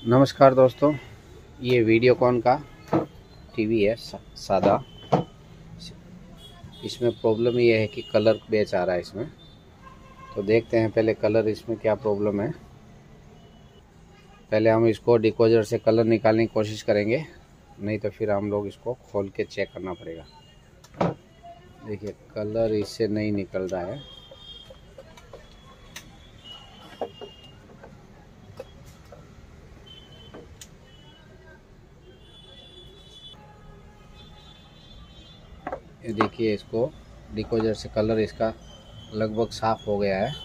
नमस्कार दोस्तों, ये वीडियोकॉन का टीवी है सादा। इसमें प्रॉब्लम ये है कि कलर बेच आ रहा है इसमें। तो देखते हैं पहले कलर इसमें क्या प्रॉब्लम है। पहले हम इसको डिकोडर से कलर निकालने की कोशिश करेंगे, नहीं तो फिर हम लोग इसको खोल के चेक करना पड़ेगा। देखिए कलर इससे नहीं निकल रहा है। ये देखिए इसको डिकोडर से कलर इसका लगभग साफ हो गया है।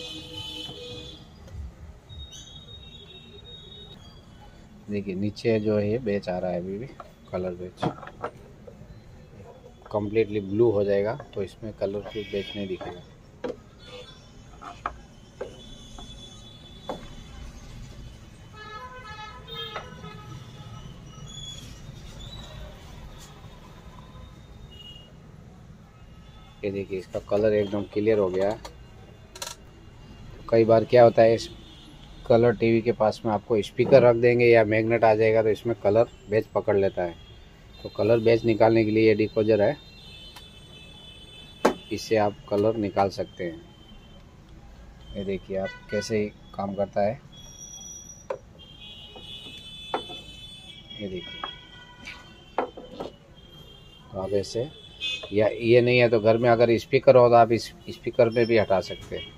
देखिए नीचे जो है बेच आ रहा है, अभी भी कलर बेच कम्प्लीटली ब्लू हो जाएगा तो इसमें कलर फिर बेच नहीं दिखेगा। ये देखिए इसका कलर एकदम क्लियर हो गया है। कई बार क्या होता है, इस कलर टीवी के पास में आपको स्पीकर रख देंगे या मैग्नेट आ जाएगा तो इसमें कलर बेच पकड़ लेता है। तो कलर बेच निकालने के लिए ये डिकोडर है, इससे आप कलर निकाल सकते हैं। ये देखिए आप कैसे काम करता है। ये देखिए, तो आप ऐसे, या ये नहीं है तो घर में अगर स्पीकर हो तो आप इस स्पीकर में भी हटा सकते हैं।